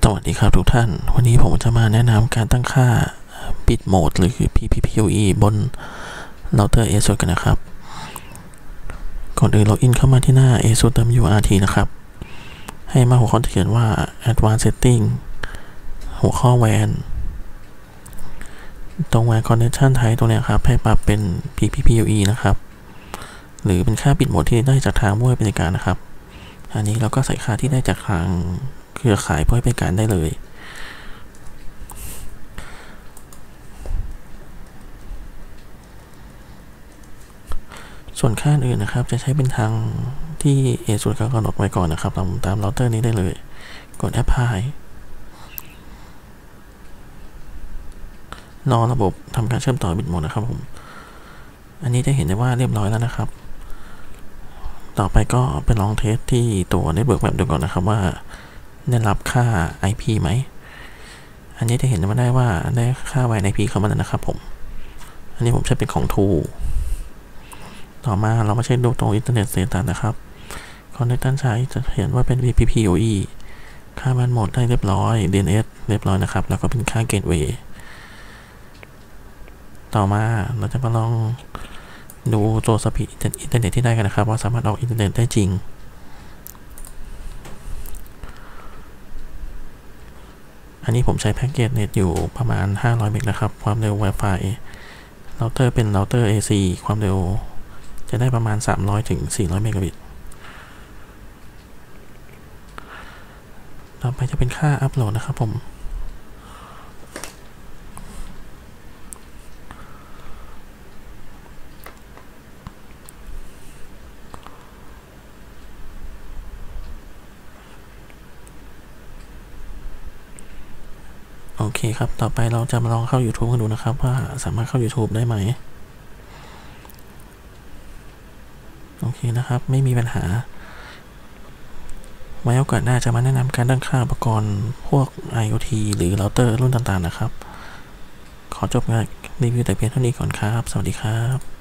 วัสดีครับทุกท่านวันนี้ผมจะมาแนะนำการตั้งค่าปิดโหมดหรือ PPPoE บนเราเตอร์ ASUS กันนะครับก่อนอื่นล็อกอินเข้ามาที่หน้า ASUS เติม URT นะครับให้มาหัวข้อที่เขียนว่า Advanced Setting หัวข้อ WAN ตรง WAN Connection Type ตรงนี้ครับให้ปรับเป็น PPPoE นะครับหรือเป็นค่าปิดโหมดที่ได้จากทางผู้ให้บริการนะครับอันนี้เราก็ใส่ค่าที่ได้จากทางเครือข่ายผู้ให้บริการได้เลยส่วนค่าอื่นนะครับจะใช้เป็นทางที่ ASUS กำหนดไว้ก่อนนะครับตามเราเตอร์นี้ได้เลยกด Apply รอระบบทำการเชื่อมต่อบิตโหมดนะครับผมอันนี้จะเห็นได้ว่าเรียบร้อยแล้วนะครับต่อไปก็ไปลองเทสที่ตัว Network Map ดูก่อนนะครับว่าได้รับค่า IP ไหมอันนี้จะเห็นมาได้ว่าได้ค่า WAN IP เข้ามาแล้วนะครับผมอันนี้ผมใช้เป็นของ True ต่อมาเรามาเช็คดูตรง Internet Status นะครับ Connection ใช้จะเห็นว่าเป็น PPPoE ค่า WAN หมดได้เรียบร้อย DNS เรียบร้อยนะครับแล้วก็เป็นค่า Gateway ต่อมาเราจะมาลองดูตัวสปีดอินเทอร์เน็ตที่ได้กันนะครับว่าสามารถออกอินเทอร์เน็ตได้จริงอันนี้ผมใช้แพ็กเกจเน็ตอยู่ประมาณ500 เมกนะครับความเร็ว Wi-Fi เราเตอร์เป็นเราเตอร์ AC ความเร็วจะได้ประมาณ300 ถึง 400 เมกะบิตต่อไปจะเป็นค่าอัปโหลดนะครับผมโอเคครับต่อไปเราจะมาลองเข้า YouTube กันดูนะครับว่าสามารถเข้า YouTube ได้ไหมโอเคนะครับไม่มีปัญหาไว้โอกาสหน้าจะมาแนะนำการตั้งค่าอุปกรณ์พวก IoT หรือเราเตอร์รุ่นต่างๆนะครับขอจบการรีวิวแต่เพียงเท่านี้ก่อนครับสวัสดีครับ